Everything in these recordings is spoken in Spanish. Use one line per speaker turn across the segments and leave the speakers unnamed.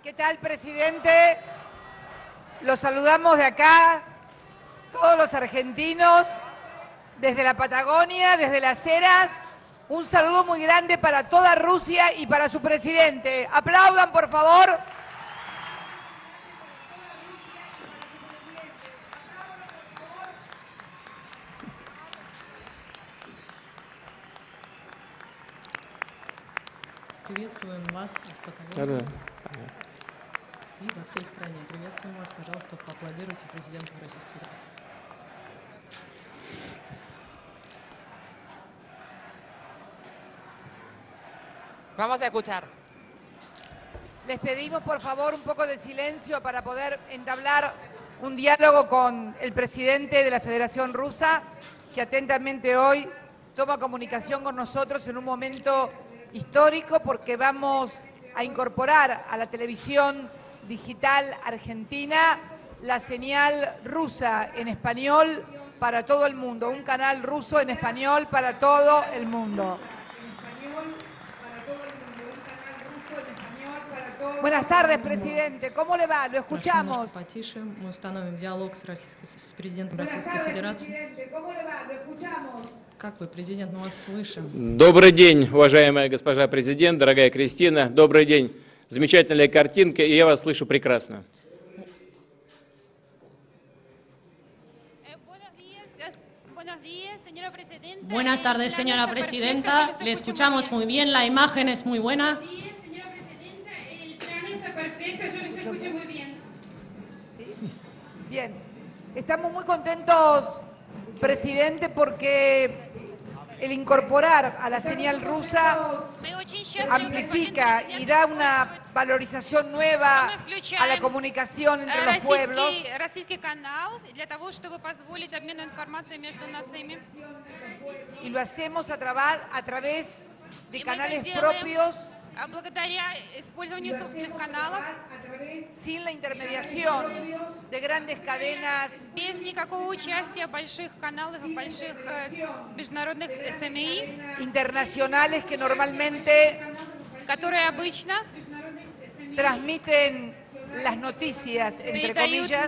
¿Qué tal, presidente? Los saludamos de acá, todos los argentinos, desde la Patagonia, desde las Heras. Un saludo muy grande para toda Rusia y para su presidente. Aplaudan, por favor.
Приветствуем вас в Патагонии и во всей стране. Приветствуем вас, пожалуйста, поаплодируйте президенту Российской Федерации.
Vamos a escuchar.
Les pedimos, por favor, un poco de silencio para poder entablar un diálogo con el presidente de la Federación Rusa, que atentamente hoy toma comunicación con nosotros en un momento histórico, porque vamos a incorporar a la televisión digital argentina la señal rusa en español para todo el mundo, un canal ruso en español para todo el mundo. Buenas tardes, presidente. ¿Cómo le va? Lo escuchamos.
Потише, мы установим диалог с президентом Российской Федерации.
¿Cómo le va? Lo escuchamos.
Как вы, президент, мы вас слышим.
Добрый день, уважаемая госпожа президент, дорогая Кристина. Добрый день. Замечательная картинка, и я вас слышу прекрасно.
Buenas tardes, señora presidenta. Le escuchamos muy bien, la imagen es muy buena.
Bien, estamos muy contentos, presidente, porque el incorporar a la señal rusa amplifica y da una valorización nueva a la comunicación entre los pueblos. Y lo hacemos a través de canales propios, sin la intermediación de grandes cadenas internacionales que normalmente transmiten las noticias, entre comillas,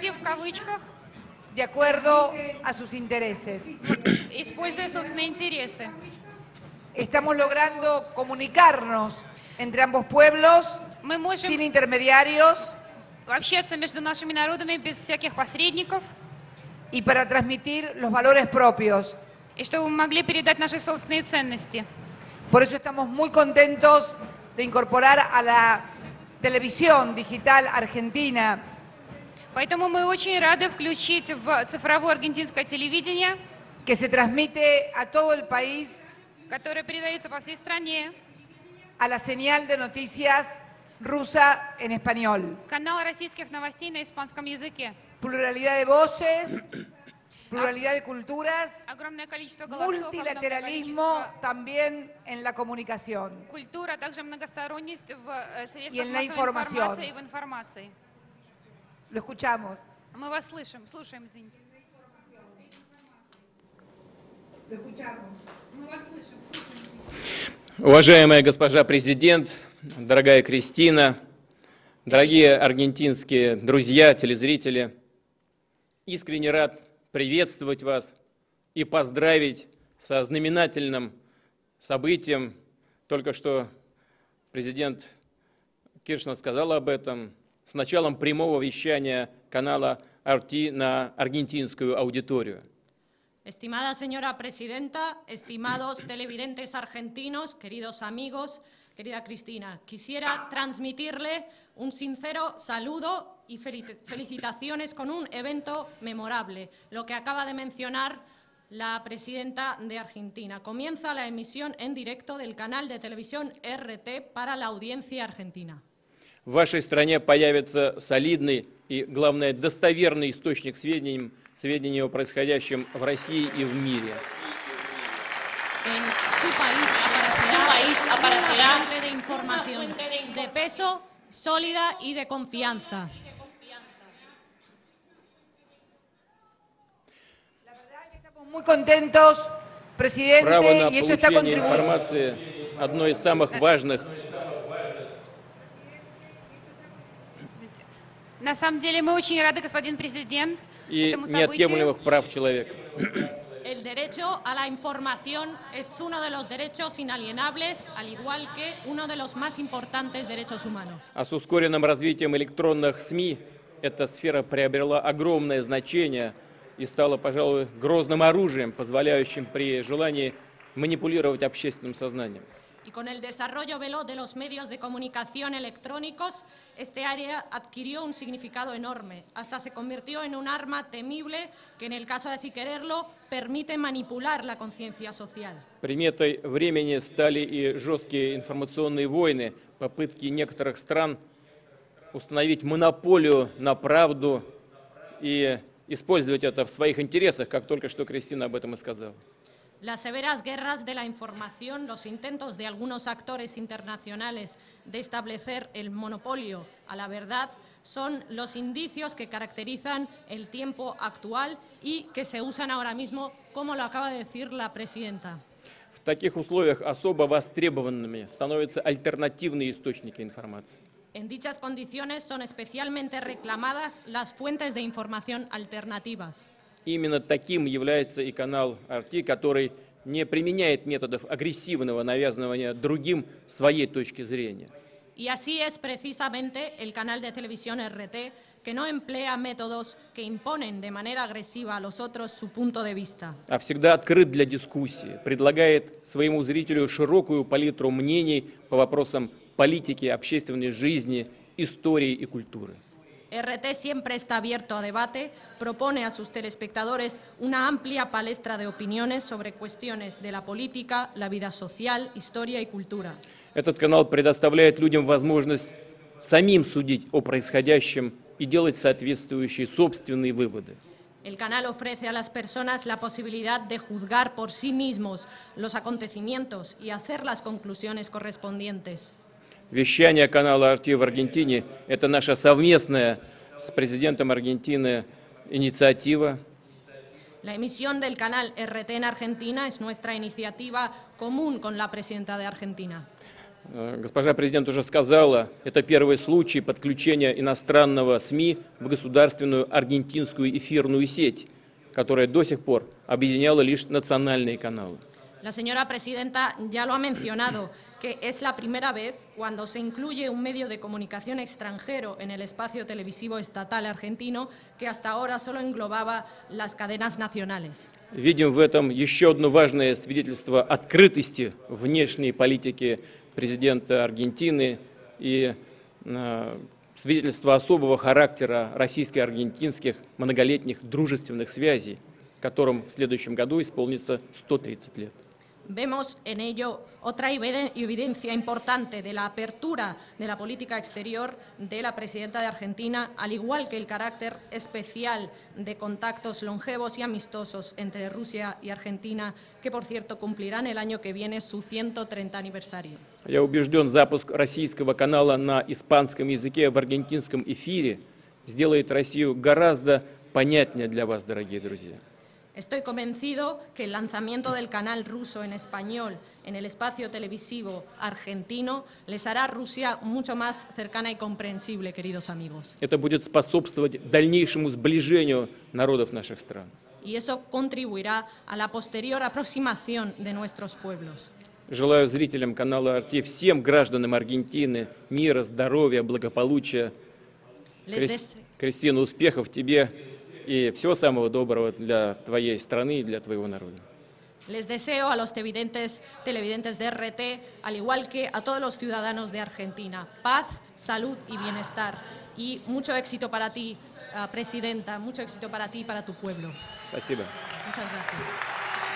de acuerdo a sus intereses. Estamos logrando comunicarnos entre ambos pueblos sin intermediarios y para transmitir los valores propios. Por eso estamos muy contentos de incorporar a la televisión digital argentina
Поэтому мы очень рады включить в цифровое аргентинское телевидение,
que se transmite a todo el país,
которое передается по всей стране,
a la señal de noticias rusa en español.
канал российских новостей на испанском языке.
Pluralidad de voces, pluralidad de culturas,
Огромное количество голосов,
multilateralismo también en la comunicación.
культура, а также многосторонность в средствах
Y en la
массовой
información.
информации и в информации.
Lo escuchamos.
Мы вас слышим, слушаем, извините.
Lo escuchamos.
Мы вас слышим, слушаем.
Уважаемая госпожа президент, дорогая Кристина, дорогие аргентинские друзья, телезрители, искренне рад приветствовать вас и поздравить со знаменательным событием. Только что президент Киршнер сказал об этом, с началом прямого вещания канала RT на аргентинскую аудиторию.
Estimada señora presidenta, estimados televidentes argentinos, queridos amigos, querida Cristina, quisiera transmitirle un sincero saludo y felicitaciones con un evento memorable, lo que acaba de mencionar la presidenta de Argentina. Comienza la emisión en directo del canal de televisión RT para la audiencia argentina.
В вашей стране появится солидный и, главное, достоверный источник сведений о происходящем в России и в мире.
En su país aparecerá una fuente de información de peso, sólida y de confianza.
La verdad que estamos muy contentos, presidente,
Право на
y esto está
получение
contribuyendo.
информации – одно из самых важных
На самом деле мы очень рады, господин президент,
и
этому событию.
неотъемлемых прав человека.
El derecho a la información es uno de los derechos inalienables, al igual que uno de los más importantes derechos humanos.
А с ускоренным развитием электронных СМИ эта сфера приобрела огромное значение и стала, пожалуй, грозным оружием, позволяющим при желании манипулировать общественным сознанием.
Y con el desarrollo veloz de los medios de comunicación electrónicos, este área adquirió un significado enorme. Hasta se convirtió en un arma temible que, en el caso de así quererlo, permite manipular la conciencia social.
Приметой времени стали и жесткие информационные войны, попытки некоторых стран установить монополию на правду и использовать это в своих интересах, как только что Кристина об этом и сказала.
Las severas guerras de la información, los intentos de algunos actores internacionales de establecer el monopolio a la verdad son los indicios que caracterizan el tiempo actual y que se usan ahora mismo, como lo acaba de decir la presidenta.
В таких условиях особо востребованными становятся альтернативные источники информации.
En dichas condiciones son especialmente reclamadas las fuentes de información alternativas.
Именно таким является и канал RT, который не применяет методов агрессивного навязывания другим своей точки зрения.
Y así es precisamente el canal de televisión RT, que no emplea métodos que imponen de manera agresiva a los otros su punto de vista.
А всегда открыт для дискуссии, предлагает своему зрителю широкую палитру мнений по вопросам политики, общественной жизни, истории и культуры.
RT siempre está abierto a debate, propone a sus telespectadores una amplia palestra de opiniones sobre cuestiones de la política, la vida social, historia y cultura.
Этот канал предоставляет людям возможность самим судить о происходящем и делать соответствующие собственные выводы.
El canal ofrece a las personas la posibilidad de juzgar por sí mismos los acontecimientos y hacer las conclusiones correspondientes.
Вещание канала RT в Аргентине – это наша совместная с президентом Аргентины инициатива.
La emisión del canal RT en Argentina es nuestra iniciativa común con la presidenta de Argentina.
Госпожа президент уже сказала, это первый случай подключения иностранного СМИ в государственную аргентинскую эфирную сеть, которая до сих пор объединяла лишь национальные каналы.
La señora presidenta ya lo ha mencionado, que es la primera vez cuando se incluye un medio de comunicación extranjero en el espacio televisivo estatal argentino que hasta ahora solo englobaba las cadenas nacionales.
Видим в этом еще одно важное свидетельство открытости внешней политики президента Аргентины и свидетельство особого характера российско-аргентинских многолетних дружественных связей, которым в следующем году исполнится 130 лет.
Vemos en ello otra evidencia importante de la apertura de la política exterior de la presidenta de Argentina, al igual que el carácter especial de contactos longevos y amistosos entre Rusia y Argentina, que por cierto cumplirán el año que viene su 130 aniversario.
Я убежден, запуск российского канала на испанском языке в аргентинском эфире сделает Россию гораздо понятнее для вас, дорогие друзья.
Estoy convencido que el lanzamiento del canal ruso en español en el espacio televisivo argentino les hará a Rusia mucho más cercana y comprensible, queridos amigos.
Это будет способствовать дальнейшему сближению народов наших стран.
Y eso contribuirá a la posterior aproximación de nuestros pueblos.
Желаю зрителям канала RT, всем гражданам Аргентины мира, здоровья, благополучия. Кристина, успехов тебе и всего самого доброго для твоей страны и для твоего народа.
Les deseo a los televidentes de RT, al igual que a todos los ciudadanos de Argentina, paz, salud y bienestar. Y mucho éxito para ti, presidenta, mucho éxito para ti y para tu pueblo.
Спасибо.
Muchas gracias.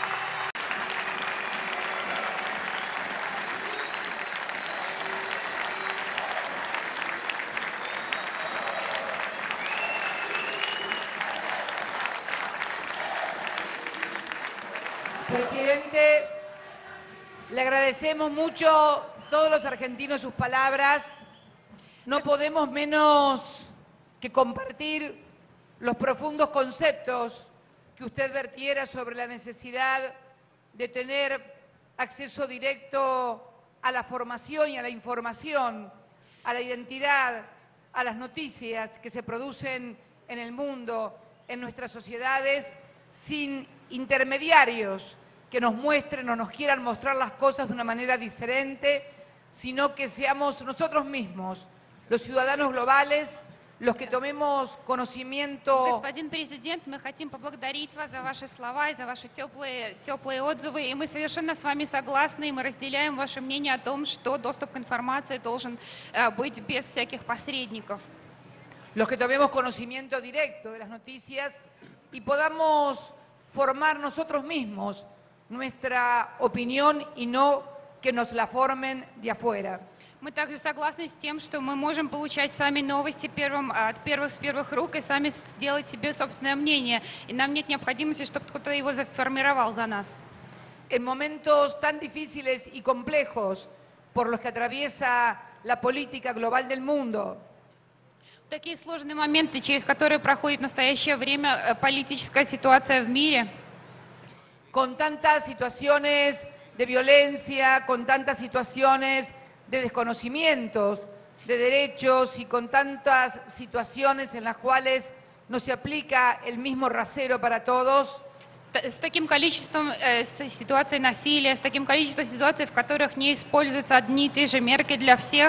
Presidente, le agradecemos mucho a todos los argentinos sus palabras. No podemos menos que compartir los profundos conceptos que usted vertiera sobre la necesidad de tener acceso directo a la formación y a la información, a la identidad, a las noticias que se producen en el mundo, en nuestras sociedades, sin intermediarios que nos muestren o nos quieran mostrar las cosas de una manera diferente, sino que seamos nosotros mismos, los ciudadanos globales, los que tomemos conocimiento.
Господин президент, мы хотим поблагодарить вас за ваши слова и за ваши теплые отзывы. И мы совершенно с вами согласны, и мы разделяем ваше мнение о том, что доступ к информации должен быть без всяких посредников.
Los que tomemos conocimiento directo de las noticias y podamos formar nosotros mismos nuestra opinión y no que nos la formen de afuera.
Мы также согласны с тем, что мы можем получать сами новости с первых рук и сами сделать себе собственное мнение. И нам нет необходимости, чтобы кто-то его сформировал за нас.
En momentos tan difíciles y complejos por los que atraviesa la política global del mundo,
В такие сложные моменты, через которые проходит в настоящее время политическая ситуация в мире,
con tantas situaciones de violencia, con tantas situaciones de desconocimientos de derechos y con tantas situaciones en las cuales no se aplica el mismo rasero para todos,
с таким количеством ситуаций насилия, с таким количеством ситуаций, в которых не используются одни и те же мерки для всех,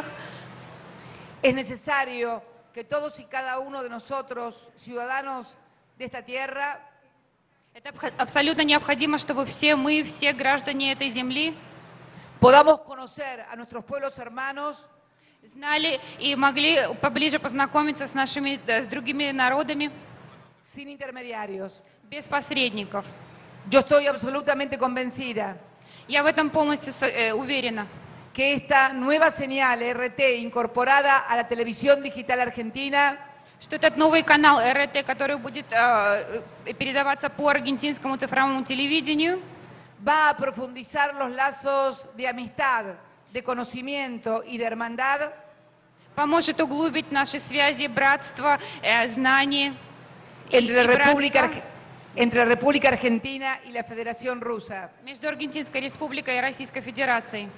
es necesario que todos y cada uno de nosotros, ciudadanos de esta tierra,
это абсолютно необходимо, чтобы все мы, все граждане этой земли,
podamos conocer a nuestros pueblos hermanos,
знали и могли поближе познакомиться с нашими, с другими народами
sin intermediarios.
без посредников.
Yo estoy absolutamente convencida
Я в этом полностью уверена,
que esta nueva señal RT incorporada a la televisión digital argentina
что этот новый канал РТ, который будет передаваться по аргентинскому цифровому телевидению,
va a profundizar los lazos de amistad, de conocimiento y de hermandad
поможет углубить наши связи, братство, знания
entre
и братство
la República Argentina y la Federación Rusa,
между Аргентинской Республикой и Российской Федерацией,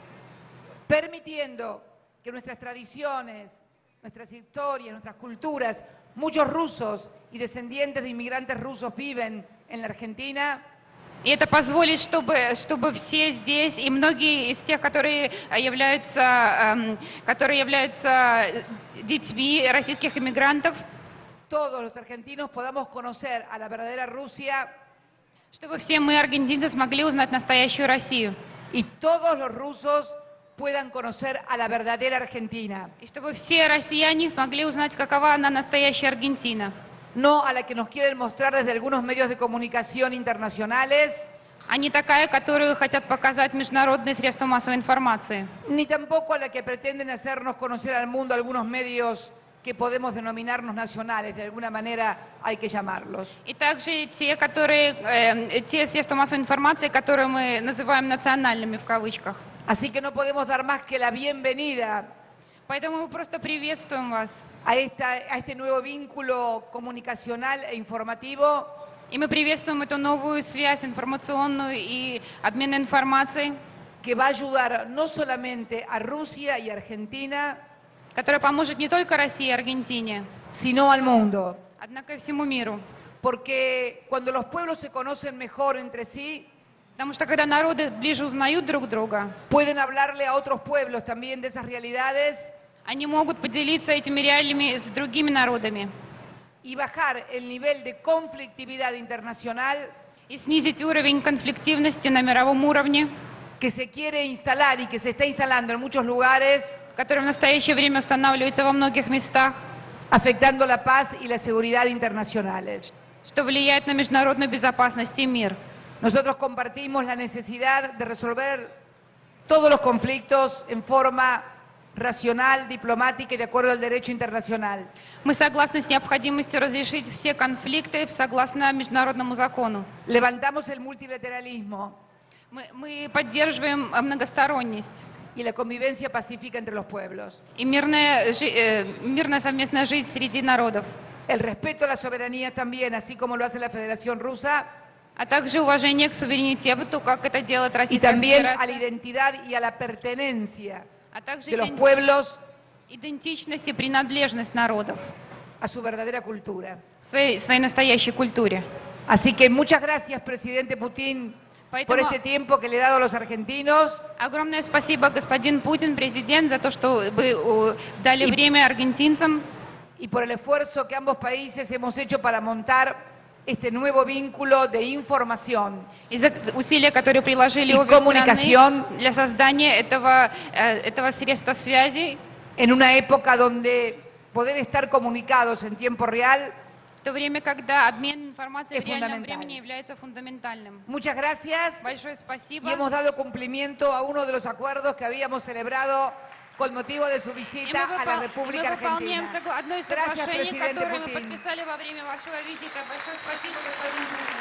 permitiendo que nuestras tradiciones, nuestras historias, nuestras culturas, muchos rusos y descendientes de inmigrantes rusos viven en la Argentina.
И это позволит, чтобы все здесь, и многие из тех, которые являются детьми российских иммигрантов,
Todos los argentinos podamos conocer a la verdadera Rusia
чтобы все мы, аргентинцы, смогли узнать настоящую Россию.
y todos los rusos puedan conocer a la verdadera Argentina,
И чтобы все россияне могли узнать, какова она настоящая Аргентина.
no a la que nos quieren mostrar desde algunos medios de comunicación internacionales,
А не такая, которую хотят показать международные средства массовой информации.
ni tampoco a la que pretenden hacernos conocer al mundo algunos medios que podemos denominarnos nacionales, de alguna manera hay que llamarlos.
И также те средства массовой информации, которые мы называем национальными в кавычках.
Así que no podemos dar más que la bienvenida
Поэтому мы просто приветствуем вас.
a este nuevo vínculo comunicacional e informativo
И мы приветствуем эту новую связь информационную и обмен информацией,
que va a ayudar no solamente a Rusia y Argentina,
которая поможет не только России и Аргентине,
sino al mundo.
однако и всему миру.
Porque cuando los pueblos se conocen mejor entre sí,
Потому что когда народы ближе узнают друг друга,
pueden hablarle a otros pueblos también de esas realidades
они могут поделиться этими реалиями с другими народами
y bajar el nivel de conflictividad internacional
и снизить уровень конфликтивности на мировом уровне,
que se quiere instalar y que se está instalando en muchos lugares,
который в настоящее время устанавливается во многих местах,
afectando la paz y la seguridad internacionales.
что влияет на международную безопасность и мир.
Nosotros compartimos la necesidad de resolver todos los conflictos en forma racional, diplomática y de acuerdo al derecho internacional.
Мы согласны с необходимостью разрешить все конфликты согласно международному закону.
Levantamos el multilateralismo
Мы поддерживаем многосторонность
y la convivencia pacífica entre los pueblos.
и мирная совместная жизнь среди народов,
El respeto a la soberanía también, así como lo hace la Federación Rusa,
а также уважение к суверенитету, как это делает
y
Российская
también a la
Федерация,
identidad y a la pertenencia
а также
de los pueblos
идентичность и принадлежность народов
a su verdadera cultura.
своей настоящей культуре.
Así que muchas gracias, presidente Putin, por
Поэтому
este tiempo que le he dado a los argentinos.
огромное спасибо, господин Путин, президент, за то, что вы дали
И-
время аргентинцам
Y por el esfuerzo que ambos países hemos hecho para montar este nuevo vínculo de información
и за усилия, которые приложили
И
обе
коммуникаción.
страны для создания этого средства связи,
en una época donde poder estar comunicados en tiempo real.
в то время, когда обмен информацией
Es
в реальном
fundamental.
времени является фундаментальным.
Muchas gracias
Большое спасибо.
y hemos dado cumplimiento a uno de los acuerdos que habíamos celebrado con motivo de su
И
visita a la República
выполняем
Argentina.
одно из
Gracias,
соглашений,
presidente
которое мы
Putin.
подписали во время вашего визита. Большое спасибо, господин Путин.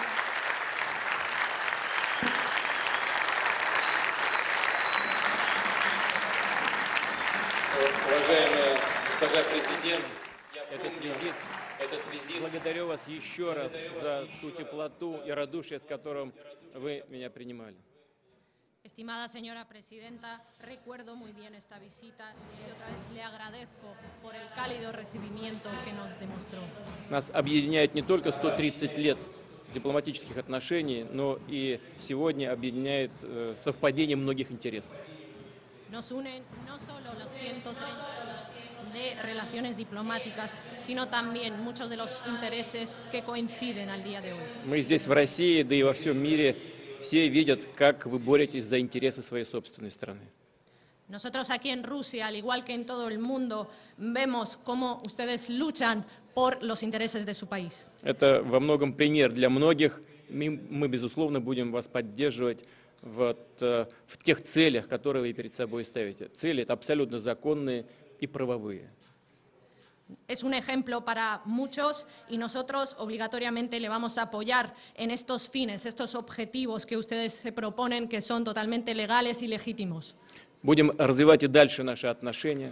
Уважаемая госпожа президент, этот визит, благодарю вас еще раз за ту теплоту и радушие, с которым вы меня принимали.
Estimada señora presidenta, recuerdo muy bien esta visita y otra vez le agradezco por el cálido recibimiento que nos demostró.
Нас объединяет не только 130 лет дипломатических отношений, но и сегодня объединяет совпадение многих интересов.
Nos unen no solo los 130 de relaciones diplomáticas, sino también muchos de los intereses que coinciden al día de hoy.
Мы здесь, в России, да и во всем мире, все видят, как вы боретесь за интересы своей собственной страны.
Nosotros aquí en Rusia, al igual que en todo el mundo, vemos cómo ustedes luchan por los intereses de su país.
Это во многом пример для многих. Мы, безусловно, будем вас поддерживать в тех целях, которые вы перед собой ставите. Цели – это абсолютно законные и правовые.
Es un ejemplo para muchos y nosotros obligatoriamente le vamos a apoyar en estos fines, estos objetivos que ustedes se proponen, que son totalmente legales y legítimos.
Будем развивать и дальше наши отношения.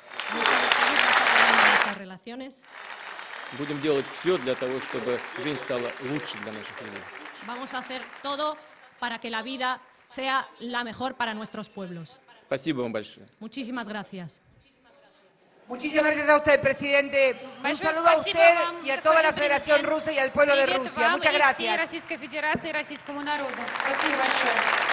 Nuestras relaciones.
Будем делать все для того, чтобы жизнь стала лучше для наших людей.
Vamos a hacer todo para que la vida sea la mejor para nuestros pueblos.
Спасибо вам большое.
Muchísimas gracias.
Muchísimas gracias a usted, presidente. Un
Большое
saludo a
спасибо
usted
вам,
y a toda la
господин
Federación
президент.
Rusa y al pueblo de
Привет
Rusia.
вам
Muchas
и всей
gracias.
Российской Федерации и российскому народу. Спасибо большое.